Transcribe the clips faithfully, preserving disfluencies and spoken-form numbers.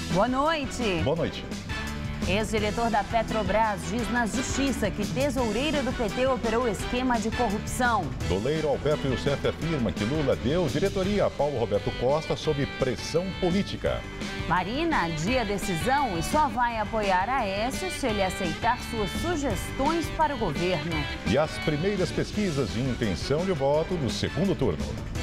Boa noite. Boa noite. Ex-diretor da Petrobras diz na Justiça que tesoureiro do P T operou esquema de corrupção. Doleiro Alberto Youssef afirma que Lula deu diretoria a Paulo Roberto Costa sob pressão política. Marina adia a decisão e só vai apoiar Aécio se ele aceitar suas sugestões para o governo. E as primeiras pesquisas de intenção de voto no segundo turno.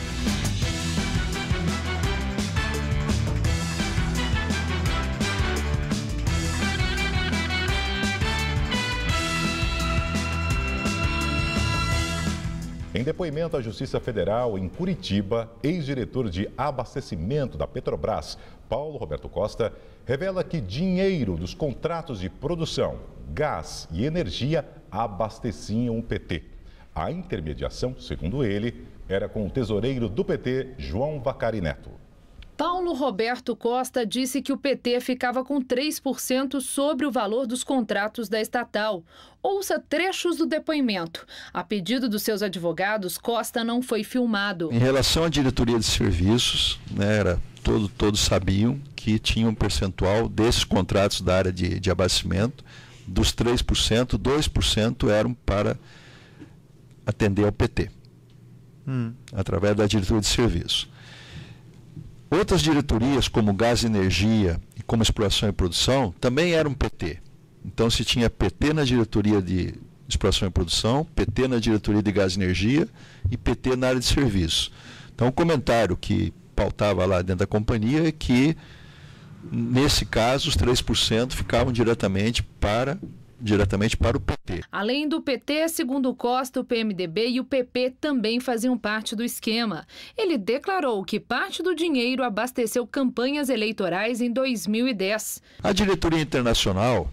Em depoimento à Justiça Federal em Curitiba, ex-diretor de abastecimento da Petrobras, Paulo Roberto Costa, revela que dinheiro dos contratos de produção, gás e energia abasteciam o P T. A intermediação, segundo ele, era com o tesoureiro do P T, João Vacari Neto. Paulo Roberto Costa disse que o P T ficava com três por cento sobre o valor dos contratos da estatal. Ouça trechos do depoimento. A pedido dos seus advogados, Costa não foi filmado. Em relação à diretoria de serviços, né, era, todo, todos sabiam que tinha um percentual desses contratos da área de, de abastecimento, dos três por cento, dois por cento eram para atender ao P T, hum. através da diretoria de serviços. Outras diretorias, como Gás e Energia e como Exploração e Produção, também eram P T. Então, se tinha P T na diretoria de Exploração e Produção, P T na diretoria de Gás e Energia e P T na área de serviços. Então, o comentário que pautava lá dentro da companhia é que, nesse caso, os três por cento ficavam diretamente para... diretamente para o P T. Além do P T, segundo Costa, o P M D B e o P P também faziam parte do esquema. Ele declarou que parte do dinheiro abasteceu campanhas eleitorais em dois mil e dez. A diretoria internacional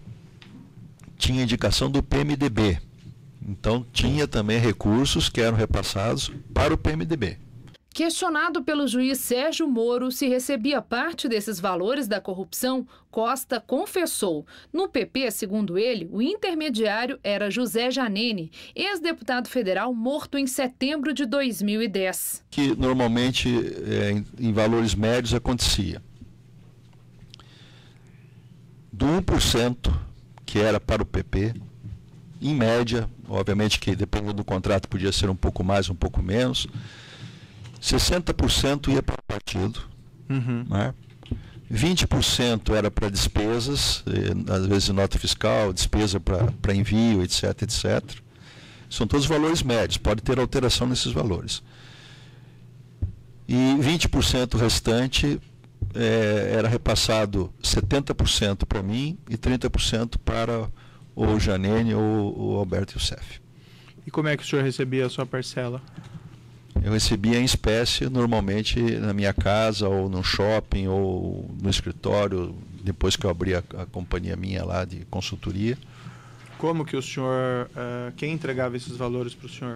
tinha indicação do P M D B. Então, tinha também recursos que eram repassados para o P M D B. Questionado pelo juiz Sérgio Moro se recebia parte desses valores da corrupção, Costa confessou. No P P, segundo ele, o intermediário era José Janene, ex-deputado federal morto em setembro de dois mil e dez. Que normalmente é, em, em valores médios acontecia. Do um por cento que era para o P P, em média, obviamente que dependendo do contrato podia ser um pouco mais, um pouco menos, sessenta por cento ia para o partido, uhum. né? vinte por cento era para despesas, às vezes nota fiscal, despesa para envio, etc, etcétera. São todos valores médios, pode ter alteração nesses valores. E vinte por cento restante é, era repassado setenta por cento para mim e trinta por cento para o Janene ou o Alberto Youssef. E como é que o senhor recebia a sua parcela? Eu recebia em espécie, normalmente na minha casa, ou no shopping, ou no escritório, depois que eu abri a, a companhia minha lá de consultoria. Como que o senhor, uh, quem entregava esses valores para o senhor?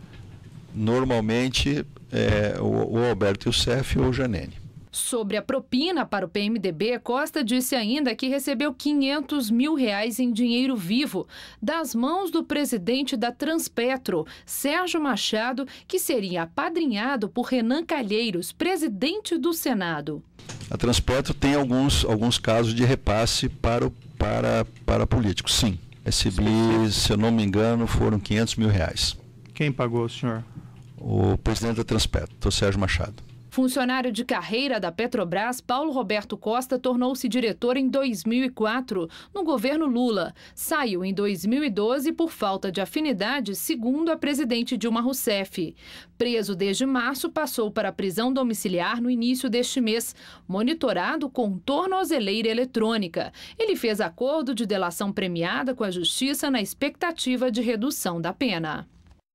Normalmente, é, o, o Alberto Youssef ou o Janene. Sobre a propina para o P M D B, Costa disse ainda que recebeu quinhentos mil reais em dinheiro vivo das mãos do presidente da Transpetro, Sérgio Machado, que seria apadrinhado por Renan Calheiros, presidente do Senado. A Transpetro tem alguns, alguns casos de repasse para, o, para, para políticos, sim. Recebi, se eu não me engano, foram quinhentos mil reais. Quem pagou o senhor? O presidente da Transpetro, o Sérgio Machado. Funcionário de carreira da Petrobras, Paulo Roberto Costa tornou-se diretor em dois mil e quatro, no governo Lula. Saiu em dois mil e doze por falta de afinidade, segundo a presidente Dilma Rousseff. Preso desde março, passou para a prisão domiciliar no início deste mês, monitorado com tornozeleira eletrônica. Ele fez acordo de delação premiada com a Justiça na expectativa de redução da pena.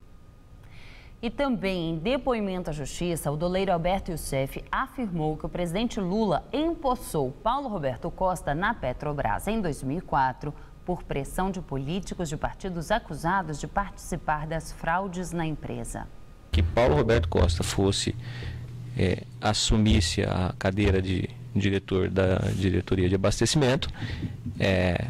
E também em depoimento à Justiça, o doleiro Alberto Youssef afirmou que o presidente Lula empossou Paulo Roberto Costa na Petrobras em dois mil e quatro por pressão de políticos de partidos acusados de participar das fraudes na empresa. Que Paulo Roberto Costa fosse, é, assumisse a cadeira de diretor da diretoria de abastecimento, é,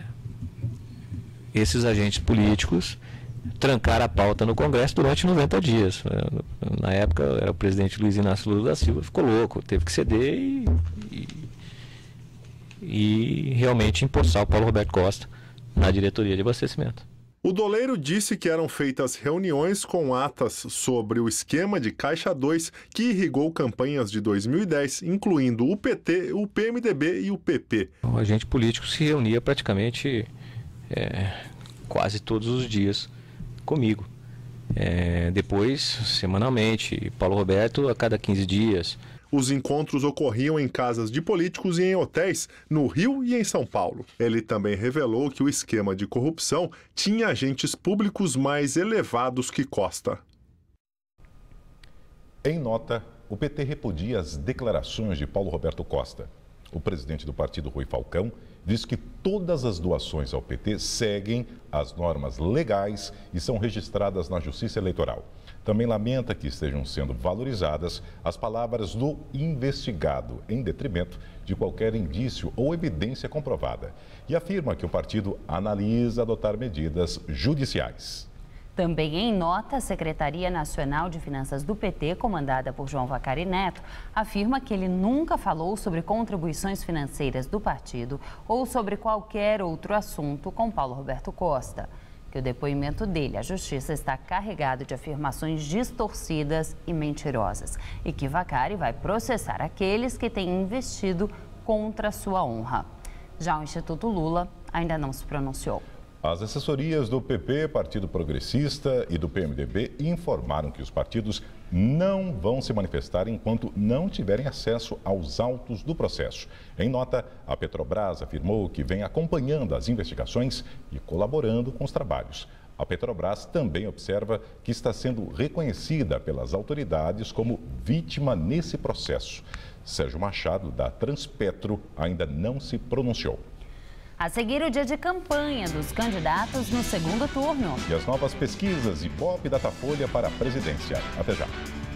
esses agentes políticos trancar a pauta no Congresso durante noventa dias. Na época, era o presidente Luiz Inácio Lula da Silva, ficou louco, teve que ceder e, e, e realmente empossar o Paulo Roberto Costa na diretoria de abastecimento. O doleiro disse que eram feitas reuniões com atas sobre o esquema de Caixa dois que irrigou campanhas de dois mil e dez, incluindo o P T, o P M D B e o P P. O agente político se reunia praticamente é, quase todos os dias comigo. É, depois, semanalmente, Paulo Roberto a cada quinze dias. Os encontros ocorriam em casas de políticos e em hotéis, no Rio e em São Paulo. Ele também revelou que o esquema de corrupção tinha agentes públicos mais elevados que Costa. Em nota, o P T repudia as declarações de Paulo Roberto Costa. O presidente do partido, Rui Falcão, diz que todas as doações ao P T seguem as normas legais e são registradas na Justiça Eleitoral. Também lamenta que estejam sendo valorizadas as palavras do investigado, em detrimento de qualquer indício ou evidência comprovada. E afirma que o partido analisa adotar medidas judiciais. Também em nota, a Secretaria Nacional de Finanças do P T, comandada por João Vacari Neto, afirma que ele nunca falou sobre contribuições financeiras do partido ou sobre qualquer outro assunto com Paulo Roberto Costa. Que o depoimento dele à Justiça está carregado de afirmações distorcidas e mentirosas e que Vacari vai processar aqueles que têm investido contra sua honra. Já o Instituto Lula ainda não se pronunciou. As assessorias do P P, Partido Progressista, e do P M D B informaram que os partidos não vão se manifestar enquanto não tiverem acesso aos autos do processo. Em nota, a Petrobras afirmou que vem acompanhando as investigações e colaborando com os trabalhos. A Petrobras também observa que está sendo reconhecida pelas autoridades como vítima nesse processo. Sérgio Machado, da Transpetro, ainda não se pronunciou. A seguir, o dia de campanha dos candidatos no segundo turno. E as novas pesquisas Ibope e Datafolha para a presidência. Até já.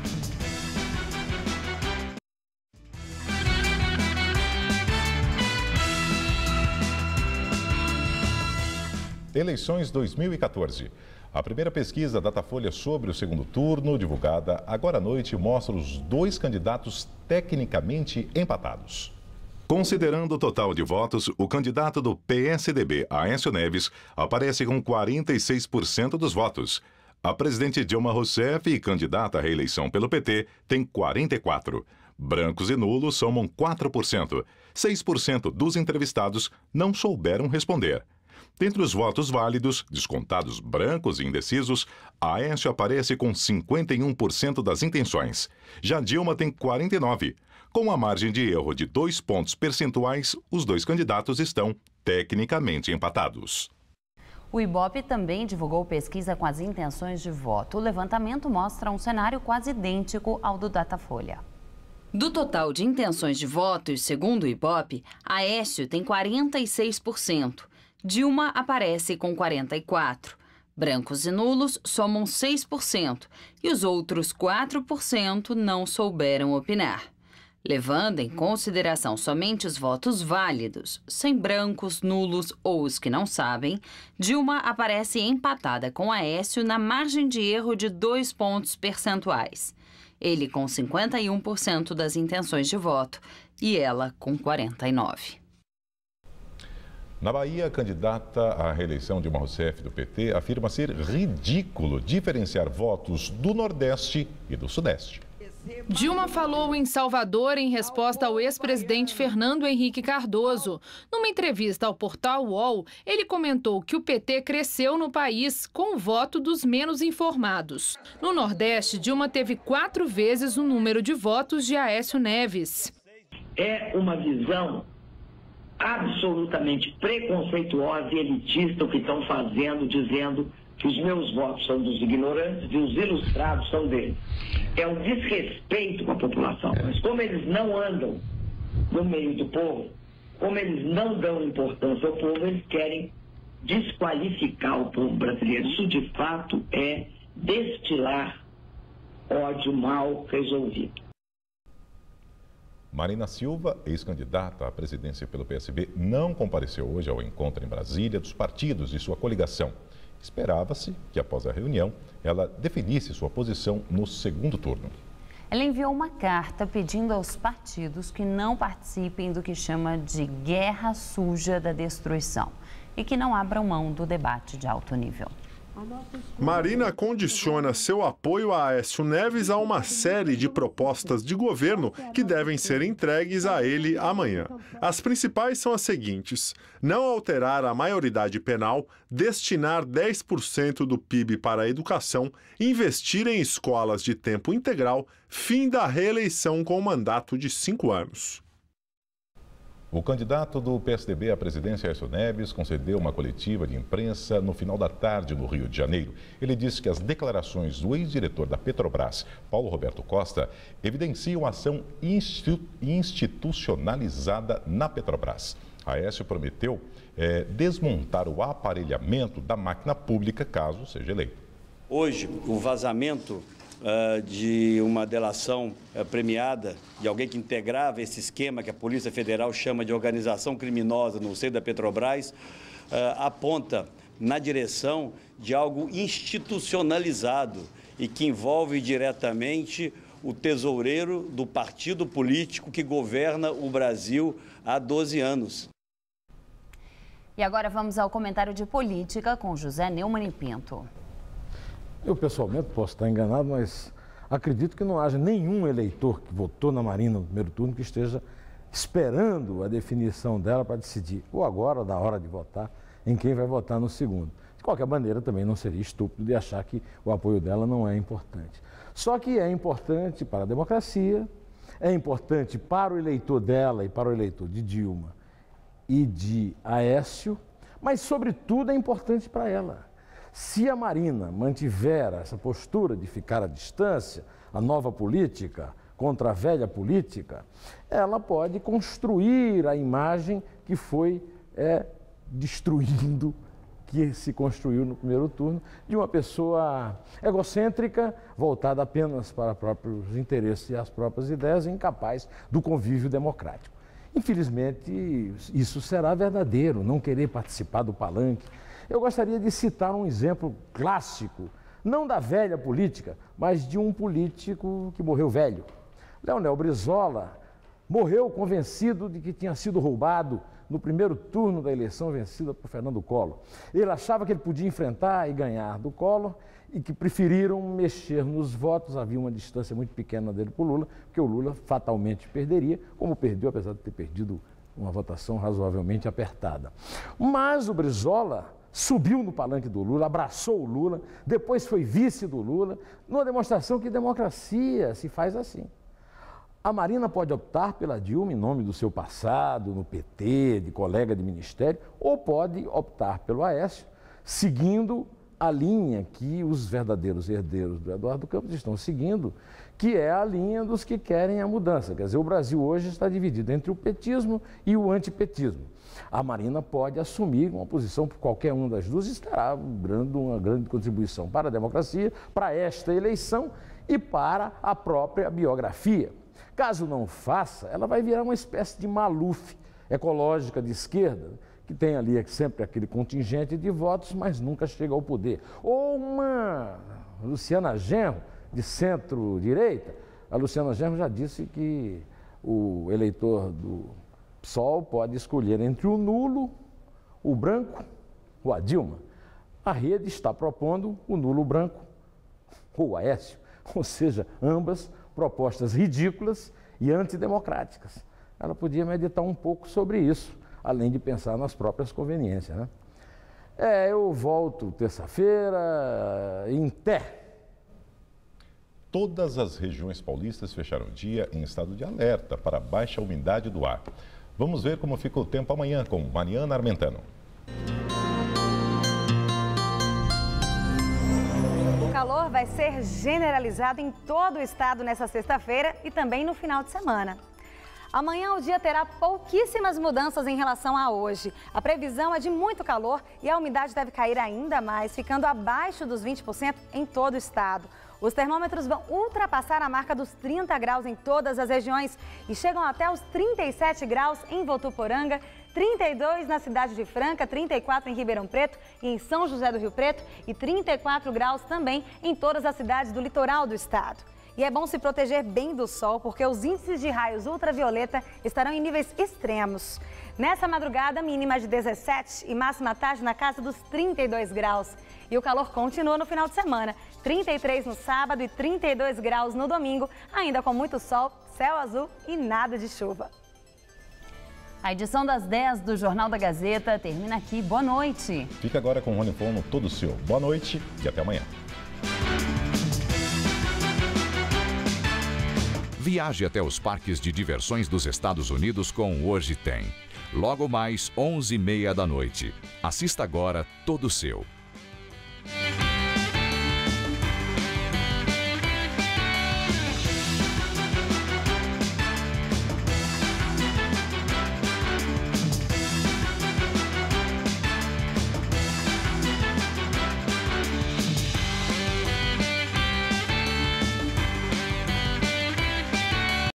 Eleições dois mil e quatorze. A primeira pesquisa Datafolha sobre o segundo turno, divulgada agora à noite, mostra os dois candidatos tecnicamente empatados. Considerando o total de votos, o candidato do P S D B, Aécio Neves, aparece com quarenta e seis por cento dos votos. A presidente Dilma Rousseff, candidata à reeleição pelo P T, tem quarenta e quatro por cento. Brancos e nulos somam quatro por cento. seis por cento dos entrevistados não souberam responder. Dentre os votos válidos, descontados brancos e indecisos, Aécio aparece com cinquenta e um por cento das intenções. Já Dilma tem quarenta e nove por cento. Com a margem de erro de dois pontos percentuais, os dois candidatos estão tecnicamente empatados. O Ibope também divulgou pesquisa com as intenções de voto. O levantamento mostra um cenário quase idêntico ao do Datafolha. Do total de intenções de votos, segundo o Ibope, Aécio tem quarenta e seis por cento. Dilma aparece com quarenta e quatro por cento. Brancos e nulos somam seis por cento. E os outros quatro por cento não souberam opinar. Levando em consideração somente os votos válidos, sem brancos, nulos ou os que não sabem, Dilma aparece empatada com Aécio na margem de erro de dois pontos percentuais. Ele com cinquenta e um por cento das intenções de voto e ela com quarenta e nove por cento. Na Bahia, a candidata à reeleição Dilma Rousseff do P T afirma ser ridículo diferenciar votos do Nordeste e do Sudeste. Dilma falou em Salvador em resposta ao ex-presidente Fernando Henrique Cardoso. Numa entrevista ao portal U O L, ele comentou que o P T cresceu no país com o voto dos menos informados. No Nordeste, Dilma teve quatro vezes o número de votos de Aécio Neves. É uma visão absolutamente preconceituosa e elitista o que estão fazendo, dizendo que os meus votos são dos ignorantes e os ilustrados são deles. É um desrespeito com a população. Mas como eles não andam no meio do povo, como eles não dão importância ao povo, eles querem desqualificar o povo brasileiro. Isso, de fato, é destilar ódio mal resolvido. Marina Silva, ex-candidata à presidência pelo P S B, não compareceu hoje ao encontro em Brasília dos partidos de sua coligação. Esperava-se que, após a reunião, ela definisse sua posição no segundo turno. Ela enviou uma carta pedindo aos partidos que não participem do que chama de guerra suja da destruição e que não abram mão do debate de alto nível. Marina condiciona seu apoio a Aécio Neves a uma série de propostas de governo que devem ser entregues a ele amanhã. As principais são as seguintes: não alterar a maioridade penal, destinar dez por cento do P I B para a educação, investir em escolas de tempo integral, fim da reeleição com mandato de cinco anos. O candidato do P S D B à presidência, Aécio Neves, concedeu uma coletiva de imprensa no final da tarde no Rio de Janeiro. Ele disse que as declarações do ex-diretor da Petrobras, Paulo Roberto Costa, evidenciam ação institucionalizada na Petrobras. Aécio prometeu é, desmontar o aparelhamento da máquina pública caso seja eleito. Hoje, o vazamento Uh, de uma delação uh, premiada de alguém que integrava esse esquema que a Polícia Federal chama de organização criminosa no seio da Petrobras, uh, aponta na direção de algo institucionalizado e que envolve diretamente o tesoureiro do partido político que governa o Brasil há doze anos. E agora vamos ao comentário de política com José Neumann e Pinto. Eu, pessoalmente, posso estar enganado, mas acredito que não haja nenhum eleitor que votou na Marina no primeiro turno que esteja esperando a definição dela para decidir, ou agora, ou da hora de votar, em quem vai votar no segundo. De qualquer maneira, também não seria estúpido de achar que o apoio dela não é importante. Só que é importante para a democracia, é importante para o eleitor dela e para o eleitor de Dilma e de Aécio, mas, sobretudo, é importante para ela. Se a Marina mantiver essa postura de ficar à distância, a nova política contra a velha política, ela pode construir a imagem que foi é, destruindo, que se construiu no primeiro turno, de uma pessoa egocêntrica, voltada apenas para próprios interesses e as próprias ideias, incapaz do convívio democrático. Infelizmente, isso será verdadeiro, não querer participar do palanque. Eu gostaria de citar um exemplo clássico, não da velha política, mas de um político que morreu velho. Leonel Brizola morreu convencido de que tinha sido roubado no primeiro turno da eleição vencida por Fernando Collor. Ele achava que ele podia enfrentar e ganhar do Collor e que preferiram mexer nos votos. Havia uma distância muito pequena dele para o Lula, porque o Lula fatalmente perderia, como perdeu, apesar de ter perdido uma votação razoavelmente apertada. Mas o Brizola subiu no palanque do Lula, abraçou o Lula, depois foi vice do Lula, numa demonstração que democracia se faz assim. A Marina pode optar pela Dilma em nome do seu passado, no P T, de colega de ministério, ou pode optar pelo Aécio, seguindo a linha que os verdadeiros herdeiros do Eduardo Campos estão seguindo, que é a linha dos que querem a mudança. Quer dizer, o Brasil hoje está dividido entre o petismo e o antipetismo. A Marina pode assumir uma posição por qualquer uma das duas e estará dando uma grande contribuição para a democracia, para esta eleição e para a própria biografia. Caso não faça, ela vai virar uma espécie de Maluf ecológica de esquerda, que tem ali sempre aquele contingente de votos, mas nunca chega ao poder. Ou uma Luciana Genro, de centro-direita. A Luciana Genro já disse que o eleitor do P SOL pode escolher entre o nulo, o branco ou a Dilma. A rede está propondo o nulo branco ou o Aécio, ou seja, ambas propostas ridículas e antidemocráticas. Ela podia meditar um pouco sobre isso, além de pensar nas próprias conveniências, né? É, eu volto terça-feira em Té. Todas as regiões paulistas fecharam o dia em estado de alerta para baixa umidade do ar. Vamos ver como fica o tempo amanhã com Mariana Armentano. O calor vai ser generalizado em todo o estado nesta sexta-feira e também no final de semana. Amanhã o dia terá pouquíssimas mudanças em relação a hoje. A previsão é de muito calor e a umidade deve cair ainda mais, ficando abaixo dos vinte por cento em todo o estado. Os termômetros vão ultrapassar a marca dos trinta graus em todas as regiões e chegam até os trinta e sete graus em Votuporanga, trinta e dois na cidade de Franca, trinta e quatro em Ribeirão Preto e em São José do Rio Preto e trinta e quatro graus também em todas as cidades do litoral do estado. E é bom se proteger bem do sol, porque os índices de raios ultravioleta estarão em níveis extremos. Nessa madrugada, mínima de dezessete e máxima à tarde na casa dos trinta e dois graus. E o calor continua no final de semana. trinta e três no sábado e trinta e dois graus no domingo, ainda com muito sol, céu azul e nada de chuva. A edição das dez do Jornal da Gazeta termina aqui. Boa noite. Fica agora com o Rony Fon no Todo Seu. Boa noite e até amanhã. Viaje até os parques de diversões dos Estados Unidos com o Hoje Tem. Logo mais, onze e meia da noite. Assista agora Todo Seu.